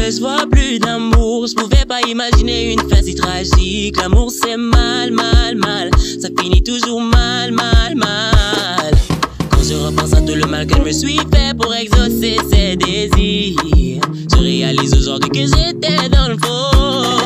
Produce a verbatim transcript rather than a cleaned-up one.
je vois plus d'amour. Je pouvais pas imaginer une fin si tragique. L'amour c'est mal, mal, mal. Ça finit toujours mal, mal, mal. Quand je repense à tout le mal que je me suis fait pour exaucer ses désirs, je réalise aujourd'hui que j'étais dans le faux.